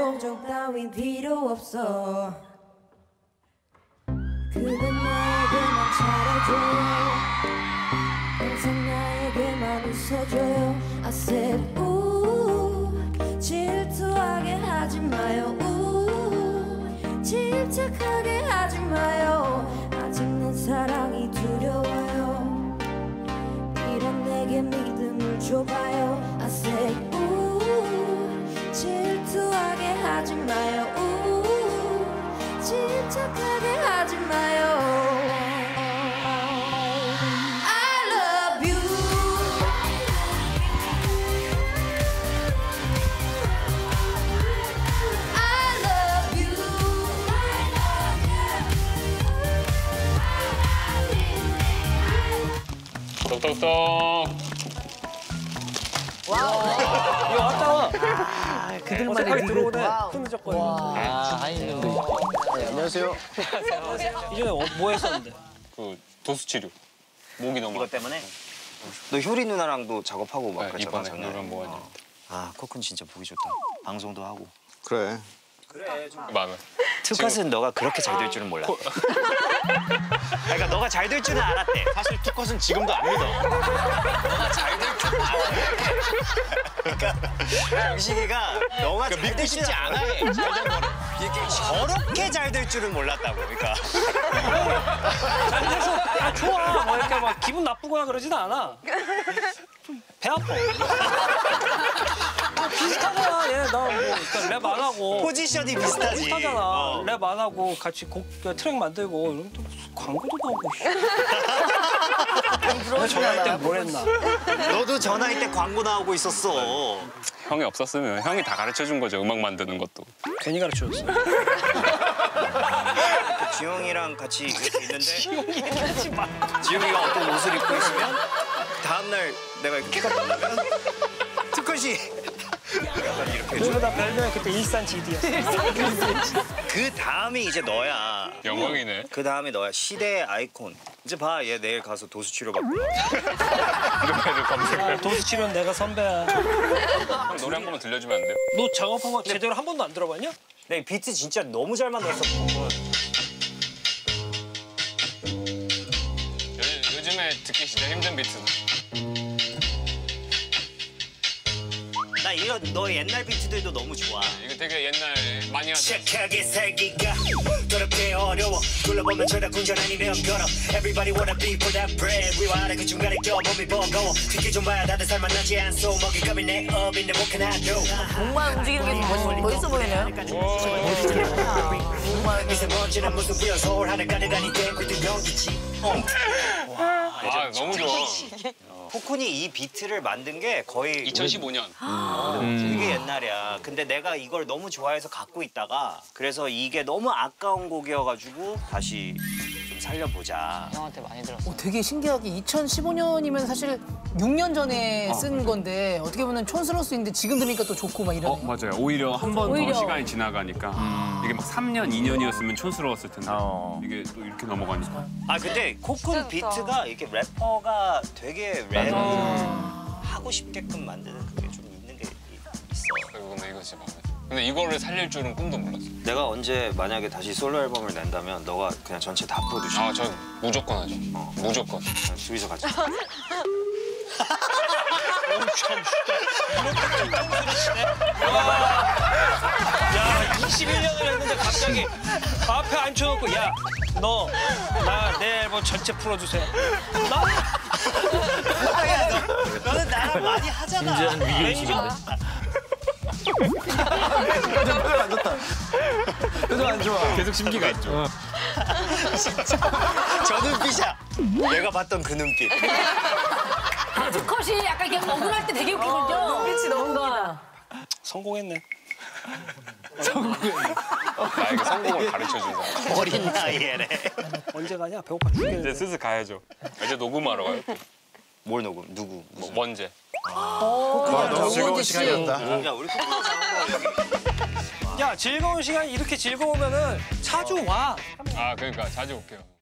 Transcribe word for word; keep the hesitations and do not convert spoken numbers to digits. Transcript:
동정 따윈 필요 없어. 그댄 나에게만 잘해줘요. 항상 나에게만 웃어줘요. I said 우 질투하게 하지 마요. 우 집착하게 하지 마요. 아직 난 사랑이 두려워요. 이런 내게 믿음을 줘봐요. I said 우 질투하게 하지 마요. 우 집착하게 하지 마요. I love you. I love you. 똑똑똑. 이거 왔다 와. 아, 그들만의 리그. 흐느적거리는. 아, 하이님도. 네, 안녕하세요. 이전에 어, 뭐 했었는데? 그 도수 치료. 목이 너무. 이것 때문에? 너 효리 누나랑도 작업하고 막 네, 그랬잖아, 이번에 작년에. 노란 모아지. 어. 아, 코쿤 진짜 보기 좋다. 방송도 하고. 그래. 그래, 좀. 마음에. 투컷은 너가 그렇게 잘 될 줄은 몰랐대. 그러니까 너가 잘 될 줄은 알았대. 사실 투컷은 지금도 안 믿어. 너가 잘 될 줄은 알았대. 그러니까 정식이가 너가 잘 믿고 될 싶지 줄은 않아 해. 잘된 거를. 이게 저렇게 잘 될 줄은 몰랐다고. 그러니까. 잘 돼서 아 좋아. 뭐 이렇게 막 기분 나쁘거나 그러진 않아. 좀 배 아파. 아, 비슷하잖아. 얘 나 뭐 랩 안 하고. 포지션이 비슷하지. 비슷하잖아. 어. 랩 안 하고 같이 곡 트랙 만들고 이러면 또 무슨 광고도 나오고. 내가 전화할 때 뭘 했나? 너도 전화할 때 광고 나오고 있었어. 형이 없었으면 형이 다 가르쳐 준 거죠. 음악 만드는 것도. 괜히 가르쳐줬어. 지용이랑 같이 이렇게 있는데 지용이가 어떤 옷을 입고 있으면 다음날 내가 이렇게 킥업 받으면 특컷이 약간 이렇게 그래서 해줘. 나 별명이 그때 일산 지디였어. 그 다음이 이제 너야. 영광이네. 그 다음에 너야. 시대의 아이콘. 이제 봐, 얘 내일 가서 도수 치료 받고. 노래를 검색을. 아, 도수 치료는 내가 선배야. 형 노래 한 번만 들려주면 안 돼요? 너 작업한 거 제대로 한 번도 안 들어봤냐? 내 비트 진짜 너무 잘 만들었어. 요, 요즘에 듣기 진짜 힘든 비트. 나 이런 너 옛날 비트들도 너무 좋아. 이거 되게 옛날 많이 하죠. 착하게 살기가 더럽게 어려워. 둘러보면 저다 군전 아니면 걸어. Everybody wanna be for that bread. 위와 아래 그 중간에 껴 몸이 버거워. 특히 좀 봐야 다들 살만하지 않소. 먹잇감이 내 업인데 what can I do. 목만 움직이는 게 멋, 멋있어 보이네요. 미세먼지는 무슨 위험 서울 하늘가를 다니 땡글도 연기지. 아 너무 좋아. 코쿤이 이 비트를 만든 게 거의 이천십오 년. 되게 옛날이야. 근데 내가 이걸 너무 좋아해서 갖고 있다가 그래서 이게 너무 아까운 곡이어가지고 다시 좀 살려보자. 형한테 많이 들었어. 어, 되게 신기하게 이천십오 년이면 사실 육 년 전에 쓴 건데 어떻게 보면 촌스러울 수 있는데 지금 들으니까 또 좋고 막 이러네. 어 맞아요. 오히려 한 번 더 오히려. 시간이 지나가니까 이게 막 삼 년, 이 년이었으면 촌스러웠을 텐데 어. 이게 또 이렇게 넘어가니까. 아 근데 코쿤 비트가 이렇게 래퍼가 되게 랩 하고 싶게끔 만드는 그게 좀 있는 게 있어. 근데 이거 진짜 마음에 들어. 근데 이거를 살릴 줄은 꿈도 몰랐어. 내가 언제 만약에 다시 솔로 앨범을 낸다면 너가 그냥 전체 다 프로듀싱. 아, 전 무조건 하죠. 어. 무조건. 그냥 둘이서 같이. 야, 이십일 년을 했는데 갑자기 앞에 앉혀놓고 야, 너 나 내 앨범 전체 풀어주세요. 나? 야, 너, 너는 나랑 많이 하잖아. 진지한 매니저? 표정 안 좋다. 표정 안 좋아. 계속 심기가 있죠. 저 눈빛이야. 내가 봤던 그 눈빛. 아, 투컷이 약간 이렇게 억울할 때 되게 웃기거든요. 눈빛이 너무 웃기다. 성공했네. 나에게 성공을 가르쳐 준 사람. 어린 나이에래. 언제 가냐? 배고파 죽겠는데. 이제 슬슬 가야죠. 이제 녹음하러 가요. 또. 뭘 녹음? 누구? 뭐, 먼제. 와, 너무 즐거운 씨. 시간이었다. 야, 우리 코코넛 여기. 야, 즐거운 시간이 이렇게 즐거우면은 자주 와. 아, 그러니까 자주 올게요.